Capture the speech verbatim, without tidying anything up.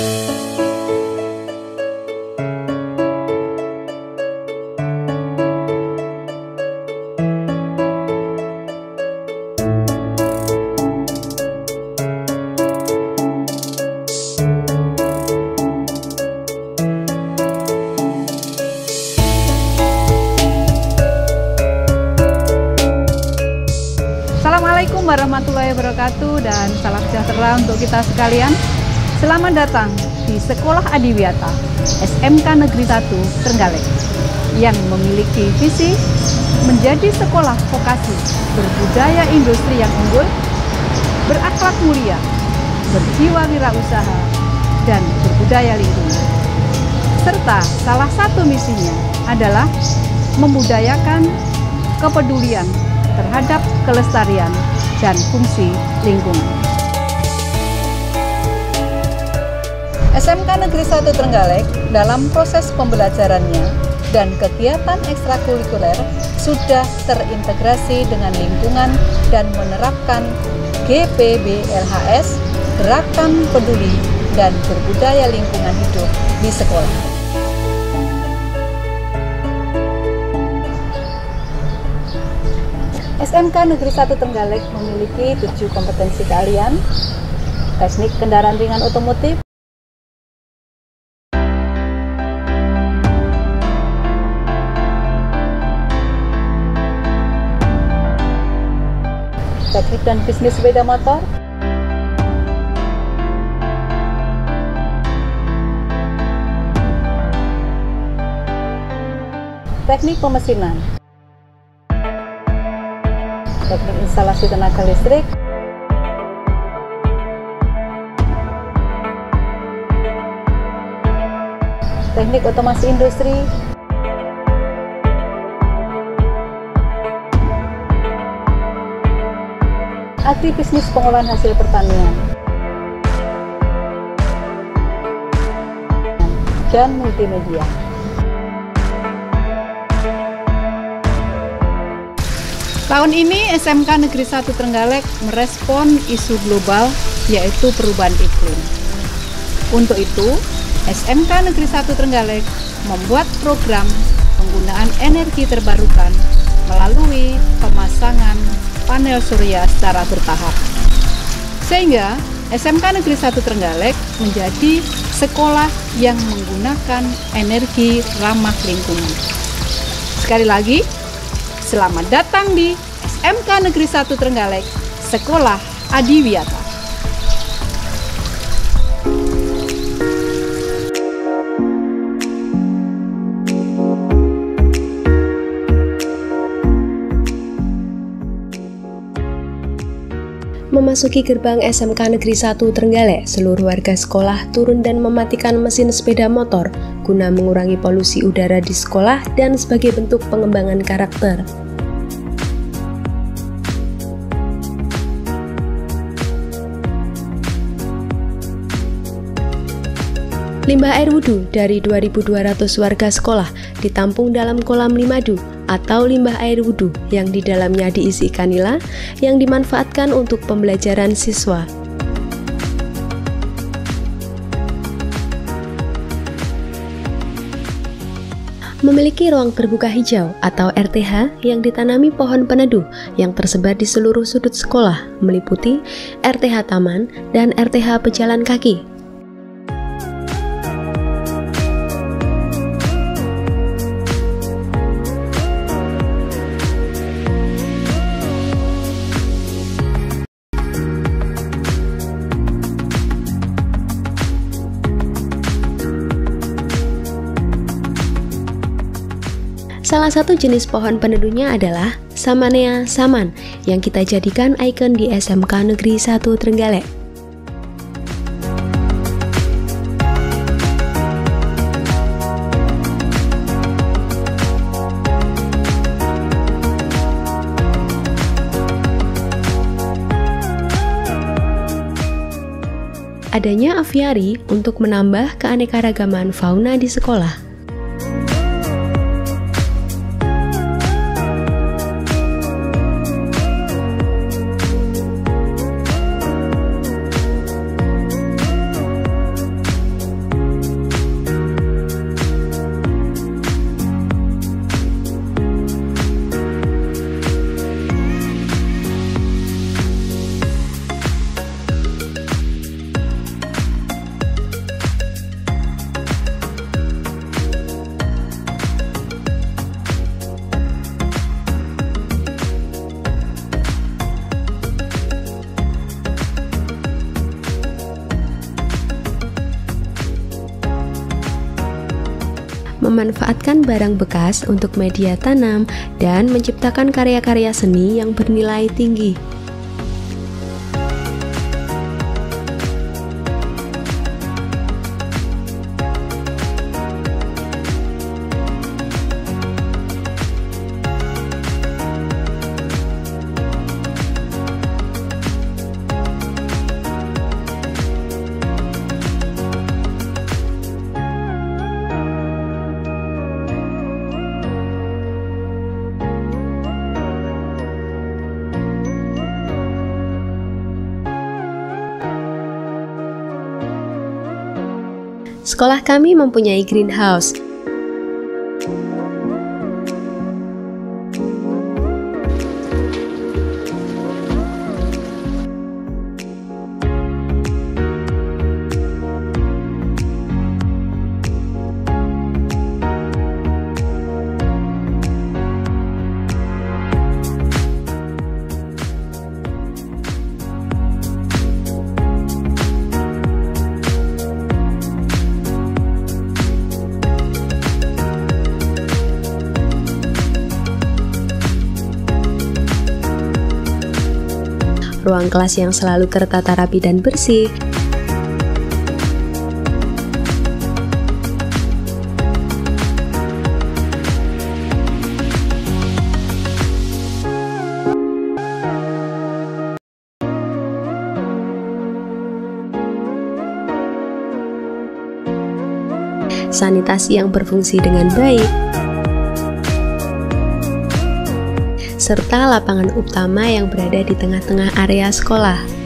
Assalamualaikum warahmatullahi wabarakatuh dan salam sejahtera untuk kita sekalian. Selamat datang di Sekolah Adiwiyata S M K Negeri satu Trenggalek yang memiliki visi menjadi sekolah vokasi berbudaya industri yang unggul, berakhlak mulia, berjiwa wirausaha, dan berbudaya lingkungan. Serta salah satu misinya adalah membudayakan kepedulian terhadap kelestarian dan fungsi lingkungan. S M K Negeri satu Trenggalek dalam proses pembelajarannya dan kegiatan ekstrakurikuler sudah terintegrasi dengan lingkungan dan menerapkan G P B L H S, Gerakan Peduli dan Berbudaya Lingkungan Hidup di sekolah. S M K Negeri satu Trenggalek memiliki tujuh kompetensi keahlian: teknik kendaraan ringan otomotif, teknik dan bisnis sepeda motor, teknik pemesinan, teknik instalasi tenaga listrik, teknik otomasi industri, agribisnis pengolahan hasil pertanian, dan multimedia. Tahun ini S M K Negeri satu Trenggalek merespon isu global yaitu perubahan iklim. Untuk itu, S M K Negeri satu Trenggalek membuat program penggunaan energi terbarukan melalui pemasangan panel surya secara bertahap. Sehingga S M K Negeri satu Trenggalek menjadi sekolah yang menggunakan energi ramah lingkungan. Sekali lagi, selamat datang di S M K Negeri satu Trenggalek, Sekolah Adiwiyata. Memasuki gerbang S M K Negeri satu Trenggalek, seluruh warga sekolah turun dan mematikan mesin sepeda motor guna mengurangi polusi udara di sekolah dan sebagai bentuk pengembangan karakter. Limbah air wudhu dari dua ribu dua ratus warga sekolah ditampung dalam kolam limadu atau limbah air wudhu yang di dalamnya diisi ikan nila yang dimanfaatkan untuk pembelajaran siswa. Memiliki ruang terbuka hijau atau R T H yang ditanami pohon peneduh yang tersebar di seluruh sudut sekolah, meliputi R T H Taman dan R T H Pejalan Kaki. Salah satu jenis pohon peneduhnya adalah Samanea saman yang kita jadikan ikon di S M K Negeri satu Trenggalek. Adanya aviari untuk menambah keanekaragaman fauna di sekolah. memanfaatkan barang bekas untuk media tanam dan menciptakan karya-karya seni yang bernilai tinggi. Sekolah kami mempunyai greenhouse. Ruang kelas yang selalu tertata rapi dan bersih. Sanitasi yang berfungsi dengan baik, serta lapangan utama yang berada di tengah-tengah area sekolah.